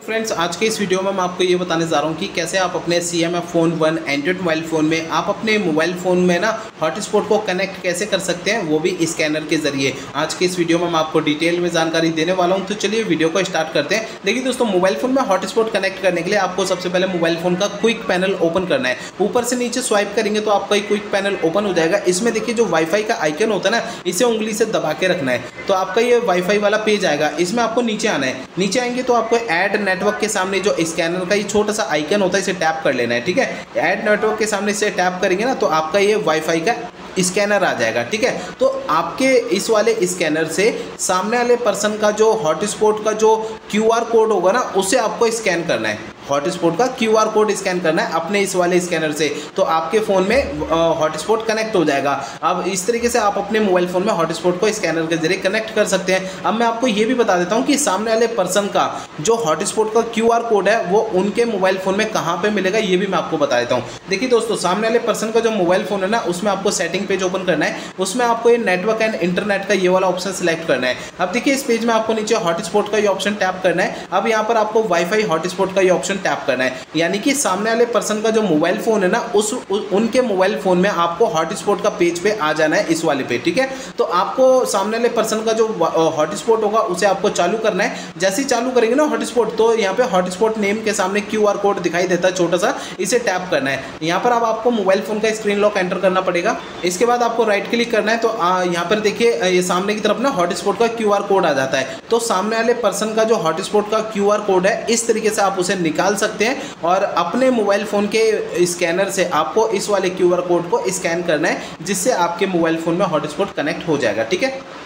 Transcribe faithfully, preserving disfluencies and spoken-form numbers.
Friends, आज के इस वीडियो में मैं आपको ये बताने जा रहा हूँ कि कैसे आप अपने C M F phone one Android mobile phone में आप अपने मोबाइल फ़ोन में ना हॉटस्पॉट को कनेक्ट कैसे कर सकते हैं, वो भी स्कैनर के जरिए। आज के इस वीडियो में मैं आपको डिटेल में जानकारी देने वाला हूँ। तो चलिए वीडियो को स्टार्ट करते हैं। देखिए दोस्तों, मोबाइल फ़ोन में हॉटस्पॉट कनेक्ट करने के लिए आपको सबसे पहले मोबाइल फ़ोन का क्विक पैनल ओपन करना है। ऊपर से नीचे स्वाइप करेंगे तो आपका एक क्विक पैनल ओपन हो जाएगा। इसमें देखिए जो वाईफाई का आइकन होता है ना, इसे उंगली से दबा के रखना है तो आपका ये वाईफाई वाला पेज आएगा। इसमें आपको नीचे आना है। नीचे आएंगे तो आपको ऐड नेटवर्क के सामने जो स्कैनर का ये छोटा सा आइकन होता है, इसे टैप कर लेना है। ठीक है, ऐड नेटवर्क के सामने इसे टैप करेंगे ना तो आपका ये वाईफाई का स्कैनर आ जाएगा। ठीक है, तो आपके इस वाले स्कैनर से सामने वाले पर्सन का जो हॉटस्पॉट का जो क्यू आर कोड होगा ना, उसे आपको स्कैन करना है। हॉटस्पॉट का क्यू आर कोड स्कैन करना है अपने इस वाले स्कैनर से, तो आपके फ़ोन में हॉटस्पॉट कनेक्ट हो जाएगा। अब इस तरीके से आप अपने मोबाइल फ़ोन में हॉटस्पॉट को स्कैनर के जरिए कनेक्ट कर सकते हैं। अब मैं आपको ये भी बता देता हूँ कि सामने वाले पर्सन का जो हॉटस्पॉट का क्यू आर कोड है वो उनके मोबाइल फ़ोन में कहाँ पर मिलेगा, ये भी मैं आपको बता देता हूँ। देखिए दोस्तों, सामने वाले पर्सन का जो मोबाइल फ़ोन है ना, उसमें आपको सेटिंग पेज ओपन करना है। उसमें आपको ये नेटवर्क एंड इंटरनेट का ये वाला ऑप्शन सिलेक्ट करना है। अब देखिए इस पेज में आपको नीचे हॉटस्पॉट का ये ऑप्शन टैप करना है। अब यहाँ पर आपको वाईफाई हॉटस्पॉट का ये ऑप्शन टैप करना है, यानी कि सामने वाले पर्सन का जो मोबाइल फ़ोन है ना, उस उ, उनके मोबाइल फ़ोन में आपको हॉटस्पॉट का पेज पे आ जाना है, इस वाले पे। ठीक है, तो आपको सामने वाले पर्सन का जो हॉटस्पॉट होगा उसे आपको चालू करना है। जैसे ही चालू करेंगे ना हॉटस्पॉट, तो यहाँ पे हॉटस्पॉट नेम के सामने क्यू आर कोड दिखाई देता है छोटा सा, इसे टैप करना है। यहाँ पर अब आपको मोबाइल फ़ोन का स्क्रीन लॉक एंटर करना पड़ेगा। इसके बाद आपको राइट क्लिक करना है तो यहाँ पर देखिए ये सामने की तरफ ना हॉटस्पॉट का क्यू आर कोड आ जाता है। तो सामने वाले पर्सन का जो हॉटस्पॉट का क्यू आर कोड है, इस तरीके से आप उसे निकाल सकते हैं और अपने मोबाइल फ़ोन के स्कैनर से आपको इस वाले क्यू आर कोड को स्कैन करना है, जिससे आपके मोबाइल फ़ोन में हॉटस्पॉट कनेक्ट हो जाएगा। ठीक है।